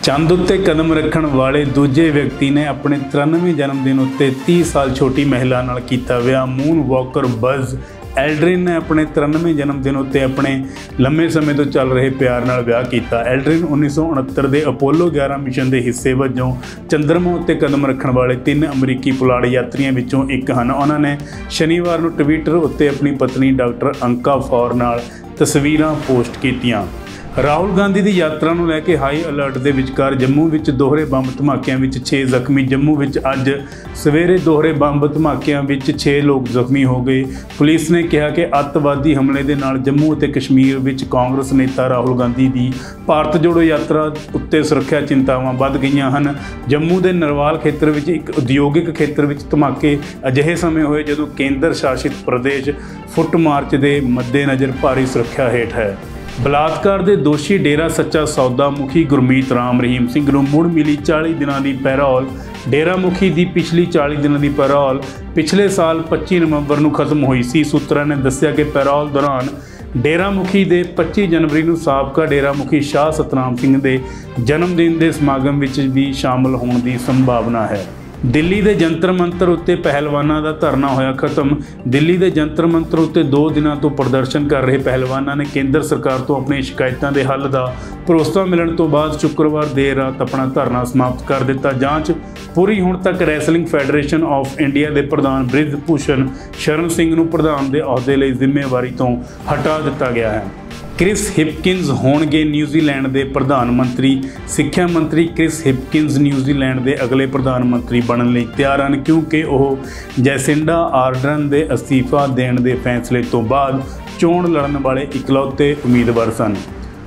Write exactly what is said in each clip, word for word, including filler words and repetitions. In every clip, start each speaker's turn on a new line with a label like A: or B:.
A: चंद उत्ते कदम रखण वाले दूजे व्यक्ति ने अपने तिरानवें जन्मदिन उत्ते तीस साल छोटी महिला नाल कीता विआह। मून वॉकर बज़ एल्ड्रिन ने अपने तिरानवें जन्मदिन उत्ते अपने लंबे समय तो चल रहे प्यार नाल विआह कीता। एल्ड्रिन उन्नीस सौ उनहत्तर के अपोलो ग्यारह मिशन के हिस्से वजों चंद्रमा उत्ते कदम रखण वाले तीन अमरीकी पुलाड़ यात्रियों विचों एक हैं। उन्होंने शनिवार नूं ट्विटर उत्ते अपनी पत्नी डॉक्टर अंका फौर नाल तस्वीरां पोस्ट कीतियां। राहुल गांधी की यात्रा को लैके हाई अलर्ट के विचकार जम्मू में दोहरे बंब धमाकों में छे जख्मी। जम्मू में अज सवेरे दोहरे बंब धमाकों में छे लोग जख्मी हो गए। पुलिस ने कहा कि अतवादी हमले के नाल जम्मू और कश्मीर में कांग्रेस नेता राहुल गांधी की भारत जोड़ो यात्रा उत्ते सुरक्षा चिंतावां वध गईयां हन। जम्मू के नरवाल खेत्र में एक उद्योगिक खेत्र में धमाके अजिहे समय होए जदों केंद्र शासित प्रदेश फुट मार्च के मद्देनज़र भारी सुरक्षा हेठ है। बलात्कार के दोषी डेरा सच्चा सौदा मुखी गुरमीत राम रहीम सिंह नूं मुड़ मिली चालीस दिनों की पैरोल। डेरा मुखी की पिछली चालीस दिनों की पैरोल पिछले साल पच्ची नवंबर को खत्म हुई सी। सूत्रों ने दस्सिया कि पैरोल दौरान डेरा मुखी के पच्ची जनवरी को साबका डेरा मुखी शाह सतनाम सिंह के जन्मदिन के समागम में भी शामिल होने की संभावना है। दिल्ली के जंतर मंतर उत्ते पहलवानों का धरना होया खत्म। दिल्ली के जंतर मंतर उत्ते दो दिनों तो प्रदर्शन कर रहे पहलवानों ने केंद्र सरकार तो अपनी शिकायतों के हल का भरोसा मिलने तो बाद शुक्रवार देर रात अपना धरना समाप्त कर दिता। जांच पूरी होने तक रैसलिंग फैडरेशन ऑफ इंडिया के प्रधान बृज भूषण शरण सिंह नूं प्रधान के अहुदे लई जिम्मेवारी तो हटा दिता गया है। क्रिस हिपकिंस होणगे न्यूजीलैंड के प्रधानमंत्री। सिक्ख्या मंत्री क्रिस हिपकिंस न्यूजीलैंड के अगले प्रधानमंत्री बनने लई तैयार हैं क्योंकि वह जैसिंडा आर्डर्न के अस्तीफा देने के फैसले तो बाद चोण लड़न वाले इकलौते उम्मीदवार सन।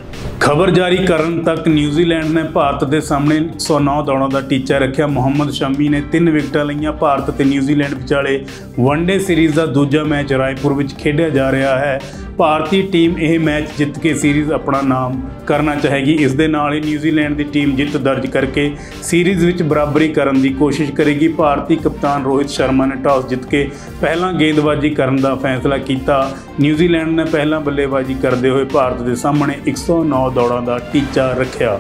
A: खबर जारी करन तक न्यूजीलैंड ने भारत के सामने एक सौ नौ दौड़ों का टीचा रखा। मोहम्मद शमी ने तीन विकटां लईआं। भारत ते न्यूजीलैंड विचाले वनडे सीरीज़ का दूजा मैच रायपुर में खेडिया जा रहा है। भारतीय टीम यह मैच जित के सीरीज़ अपना नाम करना चाहेगी। इस दे नाल ही न्यूजीलैंड की टीम जित दर्ज करके सीरीज़ विच बराबरी करने की कोशिश करेगी। भारतीय कप्तान रोहित शर्मा ने टॉस जित के पहला गेंदबाजी करने का फैसला किया। न्यूजीलैंड ने पहला बल्लेबाजी करते हुए भारत के सामने एक सौ नौ दौड़ों का टीचा रखा।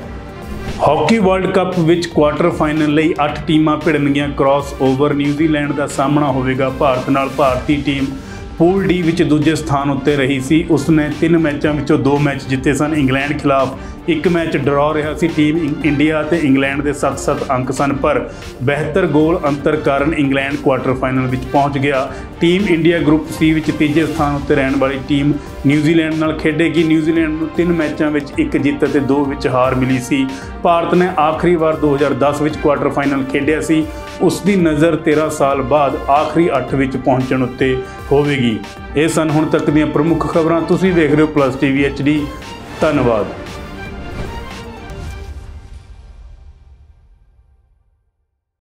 A: हॉकी वर्ल्ड कप विच क्वार्टर फाइनल लई अठ टीमां भिड़नगियां। क्रॉस ओवर न्यूजीलैंड का सामना होवेगा भारत नाल। भारतीय टीम पूल डी विच दूजे स्थान उत्ते रही सी। उसने तीन मैचों विचों दो मैच जिते सन। इंग्लैंड खिलाफ एक मैच ड्रॉ रहा सी। टीम इंडिया ते इंग्लैंड के सत्त सत्त अंक सन पर बेहतर गोल अंतर कारण इंग्लैंड क्वार्टर फाइनल विच पहुंच गया। टीम इंडिया ग्रुप सी विच तीजे स्थान उत्ते रहने वाली टीम न्यूजीलैंड नाल खेडेगी। न्यूजीलैंड नूं तीन मैचों में एक जित ते दो विच हार मिली सी। भारत ने आखिरी बार दो हज़ार दस विच क्वार्टर फाइनल खेडिया सी। उसकी नज़र तेरह साल बाद आखिरी अठ विच पहुंचण उत्ते होवेगी। ये सन हुण तक दीआं प्रमुख खबरां। तुसीं देख रहे हो प्लस टीवी एच डी। धन्यवाद।